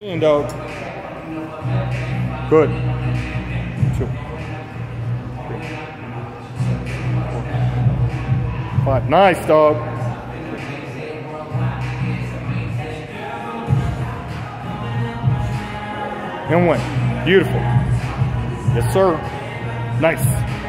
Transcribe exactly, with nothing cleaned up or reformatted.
And dog. Good. Two. Three. Four. Five. Nice, dog. And one. Beautiful. Yes, sir. Nice.